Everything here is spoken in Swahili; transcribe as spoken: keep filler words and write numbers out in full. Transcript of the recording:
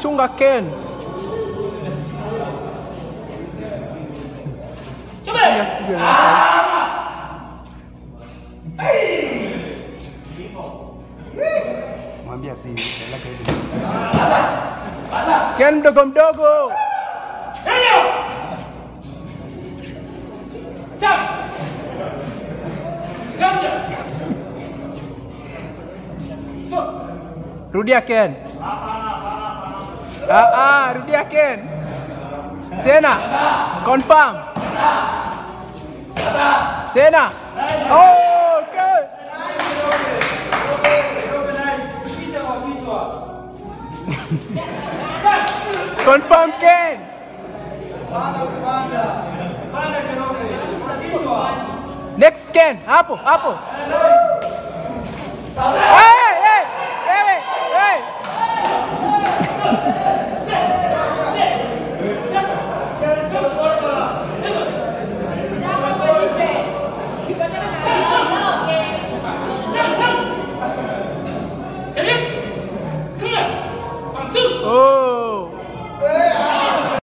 chunga Ken. Mwambia si Ken mdogo mdogo. Rudia Ken. Ah ah, rudia Ken. Tena. Confirm. Tena. Oh, okay. Confirm Ken. Next Ken. Hapo, hapo. Ah!